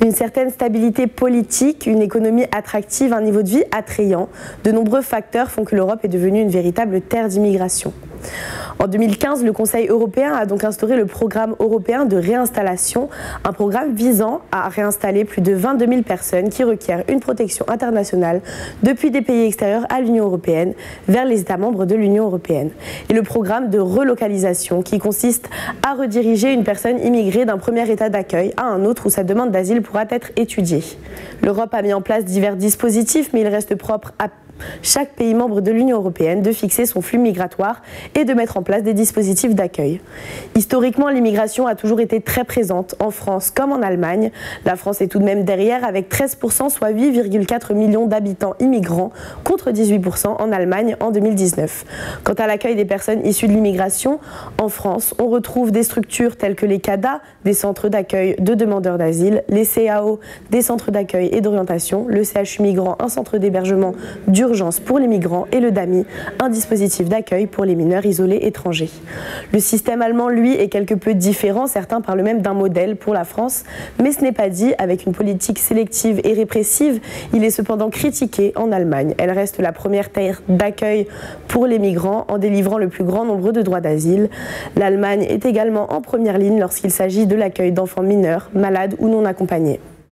Une certaine stabilité politique, une économie attractive, un niveau de vie attrayant, de nombreux facteurs font que l'Europe est devenue une véritable terre d'immigration. En 2015, le Conseil européen a donc instauré le programme européen de réinstallation, un programme visant à réinstaller plus de 22 000 personnes qui requièrent une protection internationale depuis des pays extérieurs à l'Union européenne vers les États membres de l'Union européenne. Et le programme de relocalisation qui consiste à rediriger une personne immigrée d'un premier état d'accueil à un autre où sa demande d'asile pourra être étudiée. L'Europe a mis en place divers dispositifs, mais il reste propre à chaque pays membre de l'Union européenne de fixer son flux migratoire et de mettre en place des dispositifs d'accueil. Historiquement, l'immigration a toujours été très présente en France comme en Allemagne. La France est tout de même derrière avec 13%, soit 8,4 millions d'habitants immigrants contre 18% en Allemagne en 2019. Quant à l'accueil des personnes issues de l'immigration, en France, on retrouve des structures telles que les CADA, des centres d'accueil de demandeurs d'asile, les CAO, des centres d'accueil et d'orientation, le CHU Migrant, un centre d'hébergement d'urgence pour les migrants et le DAMI, un dispositif d'accueil pour les mineurs isolés étrangers. Le système allemand, lui, est quelque peu différent. Certains parlent même d'un modèle pour la France, mais ce n'est pas dit. Avec une politique sélective et répressive, il est cependant critiqué en Allemagne. Elle reste la première terre d'accueil pour les migrants en délivrant le plus grand nombre de droits d'asile. L'Allemagne est également en première ligne lorsqu'il s'agit de l'accueil d'enfants mineurs, malades ou non accompagnés.